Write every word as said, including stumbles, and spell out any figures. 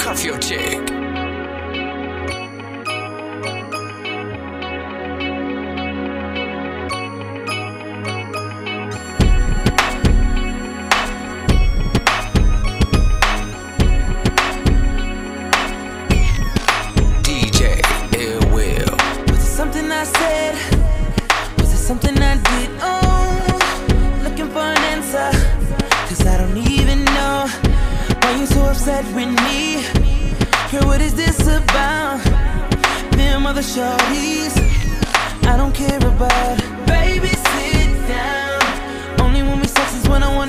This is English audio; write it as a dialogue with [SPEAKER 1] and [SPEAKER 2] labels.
[SPEAKER 1] cuff your chick. D J Ill Will.
[SPEAKER 2] Was it something I said? Was it something I did? Oh, looking for an answer, cause I don't even know why you so upset with me. Girl, what is this about? Them other shorties I don't care about. Baby, sit down. Only when we sex is when I want